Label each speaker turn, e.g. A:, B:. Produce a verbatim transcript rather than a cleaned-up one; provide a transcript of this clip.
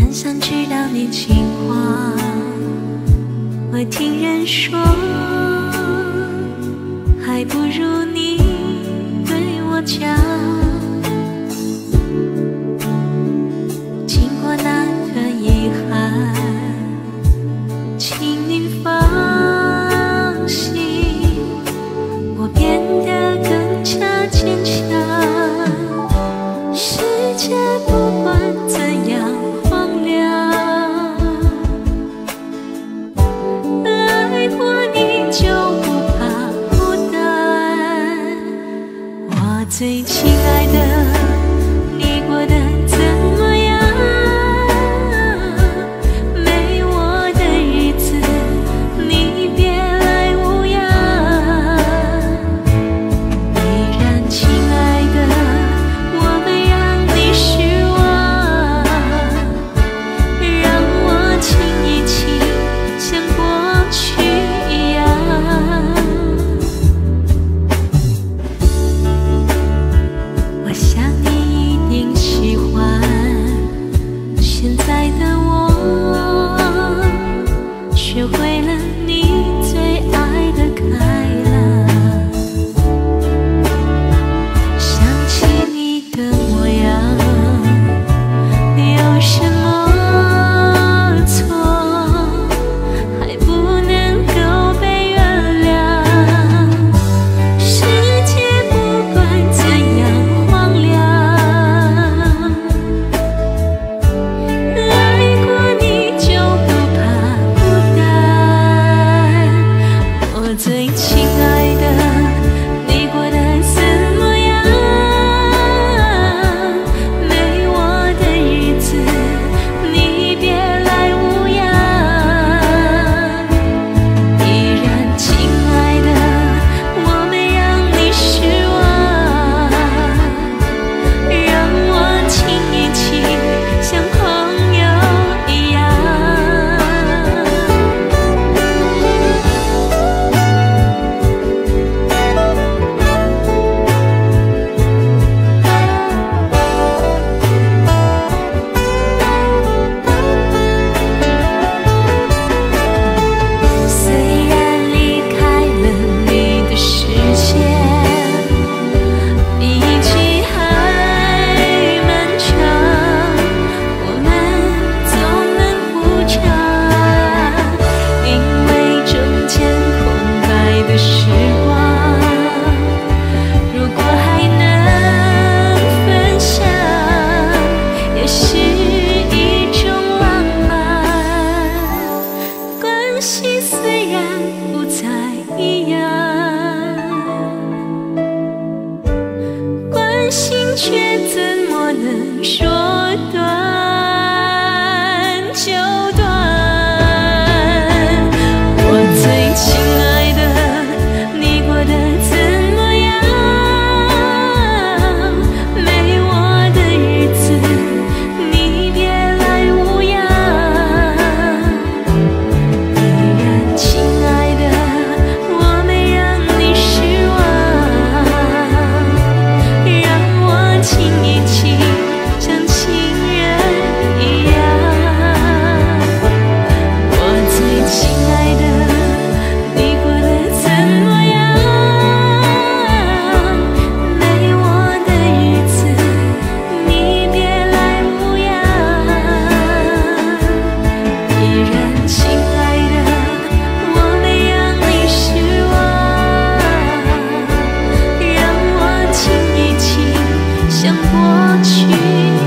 A: 蛮想知道你情况。我听人说，还不如你对我讲。经过那个遗憾，请您放心，我变得更加坚强。世界不管怎样荒凉，爱过你就不怕孤单。我最亲爱的，你过得怎么样？没我的日子，你别来无恙。依然亲爱的，我没让你失望，让我亲一亲，像过去一样。我想你一定喜欢现在的我，学会了你最爱的开朗。想起你的模样，有什么错还不能够被原谅？世界不管怎样荒凉，爱过你就不怕孤单。我最亲爱的，你过得怎么样？没我的日子，你别来无恙。依然亲爱的，我没让你失望，让我亲一亲，像朋友一样。虽然离开了你的世界，比起还漫长，我们总能补偿。因为中间空白的时光，如果还能分享，也是一种浪漫。关系虽然不再一样，关心却怎么能说断就断？我最亲爱的，你过得怎么样？没我的日子，你别来无恙。依然亲爱的，我没让你失望，让我亲一亲，像情人一样。我最亲爱的，你过得怎么样？没我的日子，你别来无恙。依然亲爱的，我没让你失望，让我亲一亲，像过去